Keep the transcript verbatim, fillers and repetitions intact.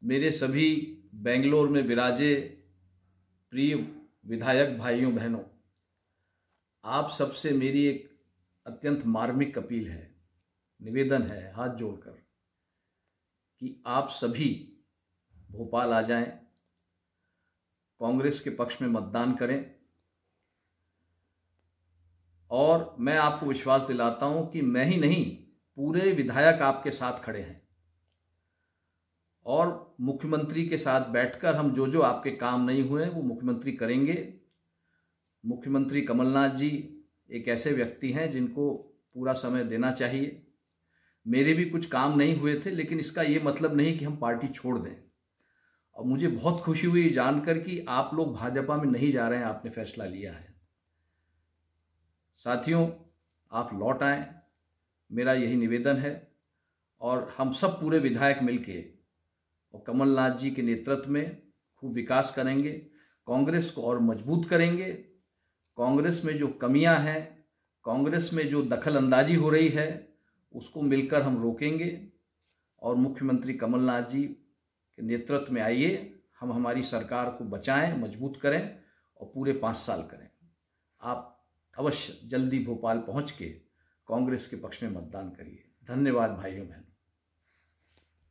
मेरे सभी बेंगलोर में विराजे प्रिय विधायक भाइयों बहनों, आप सबसे मेरी एक अत्यंत मार्मिक अपील है, निवेदन है हाथ जोड़कर कि आप सभी भोपाल आ जाएं, कांग्रेस के पक्ष में मतदान करें। और मैं आपको विश्वास दिलाता हूं कि मैं ही नहीं, पूरे विधायक आपके साथ खड़े हैं और मुख्यमंत्री के साथ बैठकर हम जो जो आपके काम नहीं हुए वो मुख्यमंत्री करेंगे। मुख्यमंत्री कमलनाथ जी एक ऐसे व्यक्ति हैं जिनको पूरा समय देना चाहिए। मेरे भी कुछ काम नहीं हुए थे, लेकिन इसका ये मतलब नहीं कि हम पार्टी छोड़ दें। और मुझे बहुत खुशी हुई जानकर कि आप लोग भाजपा में नहीं जा रहे हैं, आपने फैसला लिया है। साथियों, आप लौट आएं, मेरा यही निवेदन है। और हम सब पूरे विधायक मिलके और कमलनाथ जी के नेतृत्व में खूब विकास करेंगे, कांग्रेस को और मजबूत करेंगे। कांग्रेस में जो कमियां हैं, कांग्रेस में जो दखल अंदाजी हो रही है, उसको मिलकर हम रोकेंगे। और मुख्यमंत्री कमलनाथ जी के नेतृत्व में आइए, हम हमारी सरकार को बचाएं, मजबूत करें और पूरे पाँच साल करें। आप अवश्य जल्दी भोपाल पहुंच के कांग्रेस के पक्ष में मतदान करिए। धन्यवाद भाइयों बहनों।